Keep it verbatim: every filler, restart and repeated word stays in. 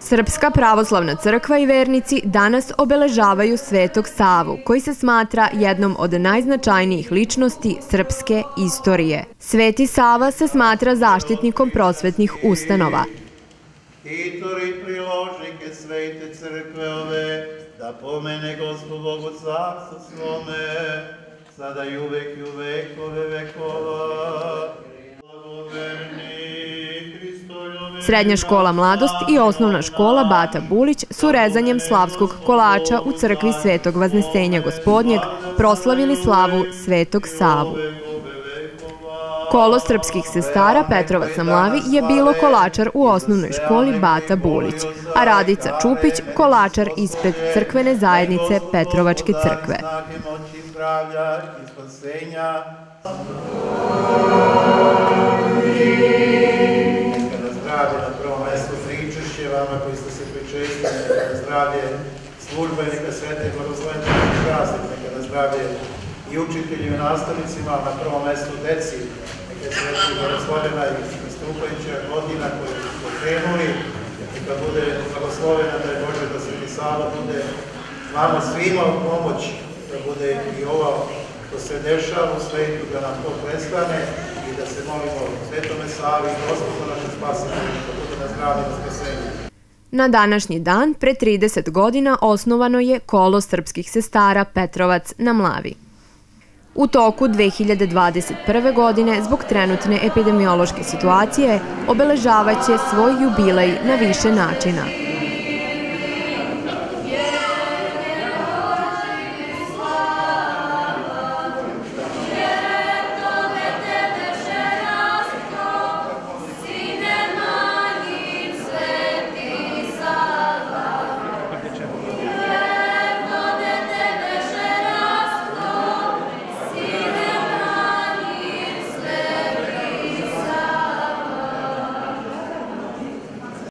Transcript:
Srpska pravoslavna crkva i vernici danas obeležavaju Svetog Savu, koji se smatra jednom od najznačajnijih ličnosti srpske istorije. Sveti Sava se smatra zaštitnikom prosvetnih ustanova. Titori priložnike Svete crkve ove, da pomene Gospod Bogu carstvo svome, sada i uvek i u vekove vekova. Srednja škola Mladost i osnovna škola Bata Bulić su rezanjem slavskog kolača u crkvi Svetog Vaznesenja Gospodnjeg proslavili slavu Svetog Savu. Kolo srpskih sestara Petrovac na Mlavi je bilo kolačar u osnovnoj školi Bata Bulić, a Radica Čupić kolačar ispred crkvene zajednice Petrovačke crkve. Zdravlje na prvom mjestu pričešće vama koji ste se pričestili, neka na zdravlje službenika Svete Bogoslovene praznik, neka na zdravlje i učitelji i nastavnicima, na prvom mjestu deci, neka je Sveti Bogoslovena i nastupajuća godina koju su pokrenuli, neka bude blagoslovena da je Bože da Sveti Sava bude vama svima u pomoć, da bude i ovo što se dešava u svetu, da nam to prestane i da se molimo Svetome Savi i Gospodu naše spasitelju, da bude na zdravlje i spasenje. Na današnji dan, pre trideset godina, osnovano je Kolo srpskih sestara Petrovac na Mlavi. U toku dve hiljade dvadeset prve. godine, zbog trenutne epidemiološke situacije, obeležavaće svoj jubilej na više načina.